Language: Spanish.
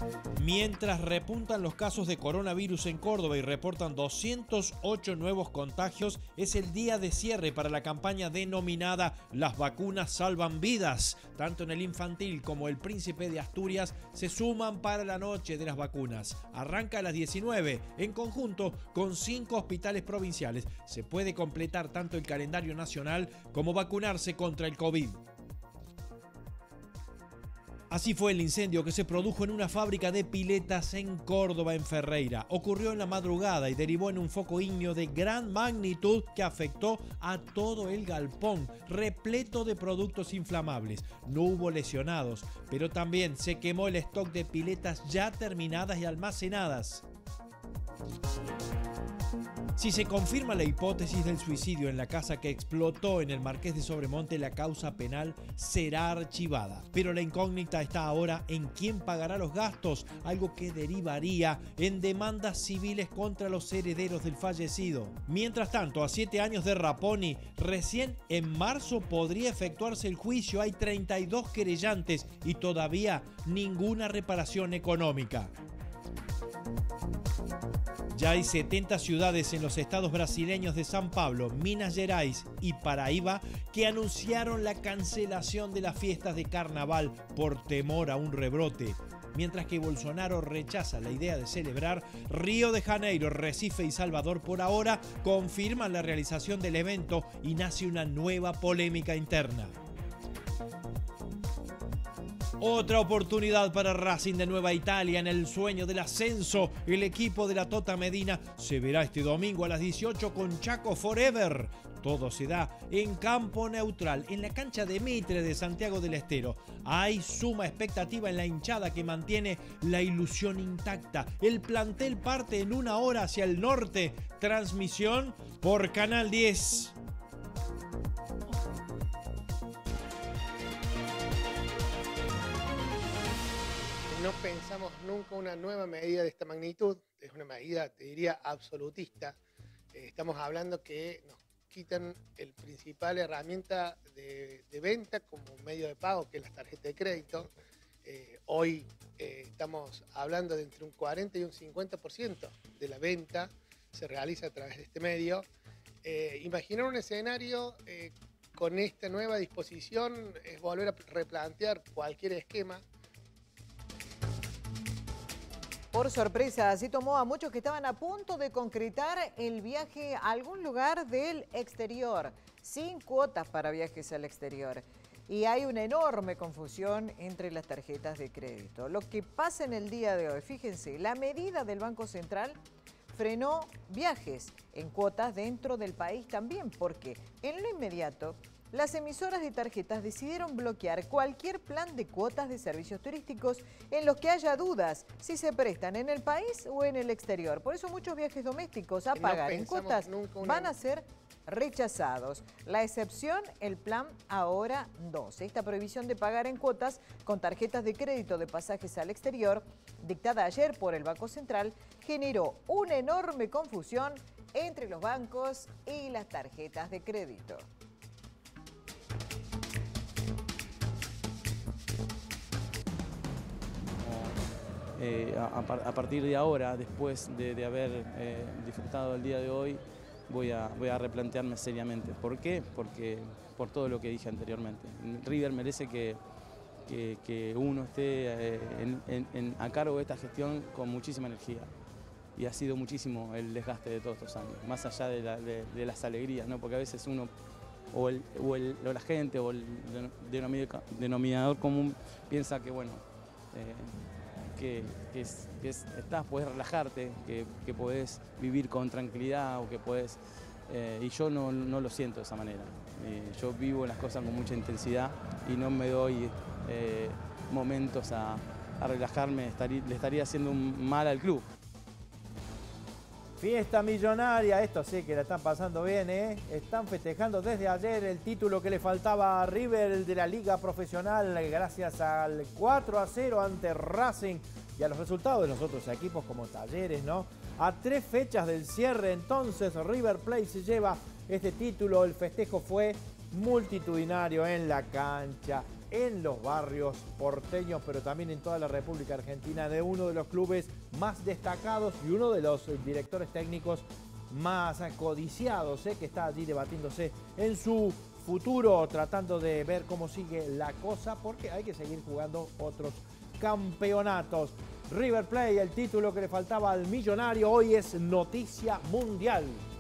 Mientras repuntan los casos de coronavirus en Córdoba y reportan 208 nuevos contagios, es el día de cierre para la campaña denominada Las vacunas salvan vidas. Tanto en el infantil como el Príncipe de Asturias se suman para la noche de las vacunas. Arranca a las 19, en conjunto con 5 hospitales provinciales. Se puede completar tanto el calendario nacional como vacunarse contra el COVID. Así fue el incendio que se produjo en una fábrica de piletas en Córdoba, en Ferreira. Ocurrió en la madrugada y derivó en un foco ígneo de gran magnitud que afectó a todo el galpón, repleto de productos inflamables. No hubo lesionados, pero también se quemó el stock de piletas ya terminadas y almacenadas. Si se confirma la hipótesis del suicidio en la casa que explotó en el Marqués de Sobremonte, la causa penal será archivada. Pero la incógnita está ahora en quién pagará los gastos, algo que derivaría en demandas civiles contra los herederos del fallecido. Mientras tanto, a 7 años de Raponi, recién en marzo podría efectuarse el juicio. Hay 32 querellantes y todavía ninguna reparación económica. Ya hay 70 ciudades en los estados brasileños de São Paulo, Minas Gerais y Paraíba que anunciaron la cancelación de las fiestas de carnaval por temor a un rebrote. Mientras que Bolsonaro rechaza la idea de celebrar, Río de Janeiro, Recife y Salvador por ahora confirman la realización del evento y nace una nueva polémica interna. Otra oportunidad para Racing de Nueva Italia en el sueño del ascenso. El equipo de la Tota Medina se verá este domingo a las 18 con Chaco Forever. Todo se da en campo neutral, en la cancha de Mitre de Santiago del Estero. Hay suma expectativa en la hinchada que mantiene la ilusión intacta. El plantel parte en 1 hora hacia el norte. Transmisión por Canal 10. No pensamos nunca una nueva medida de esta magnitud, es una medida, te diría, absolutista. Estamos hablando que nos quitan el principal herramienta de venta como medio de pago, que es la tarjeta de crédito. Hoy estamos hablando de entre un 40 y un 50% de la venta se realiza a través de este medio. Imaginar un escenario con esta nueva disposición es volver a replantear cualquier esquema. Por sorpresa, así tomó a muchos que estaban a punto de concretar el viaje a algún lugar del exterior, sin cuotas para viajes al exterior. Y hay una enorme confusión entre las tarjetas de crédito. Lo que pasa en el día de hoy, fíjense, la medida del Banco Central frenó viajes en cuotas dentro del país también, porque en lo inmediato las emisoras de tarjetas decidieron bloquear cualquier plan de cuotas de servicios turísticos en los que haya dudas si se prestan en el país o en el exterior. Por eso muchos viajes domésticos a pagar en cuotas van a ser rechazados. La excepción, el plan Ahora 2. Esta prohibición de pagar en cuotas con tarjetas de crédito de pasajes al exterior, dictada ayer por el Banco Central, generó una enorme confusión entre los bancos y las tarjetas de crédito. A partir de ahora, después de haber disfrutado el día de hoy, voy a replantearme seriamente. ¿Por qué? Porque por todo lo que dije anteriormente. River merece que uno esté a cargo de esta gestión con muchísima energía. Y ha sido muchísimo el desgaste de todos estos años, más allá de las alegrías, ¿no? Porque a veces uno, o la gente, o el denominador común, piensa que, bueno, puedes relajarte, que podés vivir con tranquilidad o que podés... y yo no lo siento de esa manera. Yo vivo las cosas con mucha intensidad y no me doy momentos a relajarme, le estaría haciendo un mal al club. Fiesta millonaria, esto sí que la están pasando bien, ¿eh? Están festejando desde ayer el título que le faltaba a River de la Liga Profesional gracias al 4-0 ante Racing y a los resultados de los otros equipos como Talleres, ¿no? A 3 fechas del cierre, entonces River Plate se lleva este título. El festejo fue multitudinario en la cancha. en los barrios porteños, pero también en toda la República Argentina, de uno de los clubes más destacados y uno de los directores técnicos más codiciados, que está allí debatiéndose en su futuro, tratando de ver cómo sigue la cosa, porque hay que seguir jugando otros campeonatos. River Plate, el título que le faltaba al Millonario, hoy es noticia mundial.